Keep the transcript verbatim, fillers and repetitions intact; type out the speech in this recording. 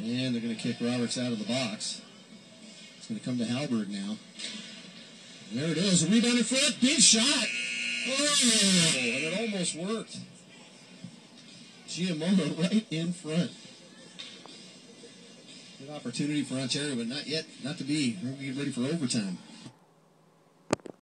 And they're going to kick Roberts out of the box. It's going to come to Halberg now. And there it is. A rebound in front. Big shot. Oh, and it almost worked. Giammona right in front. Good opportunity for Ontario, but not yet. Not to be. We're going to get ready for overtime.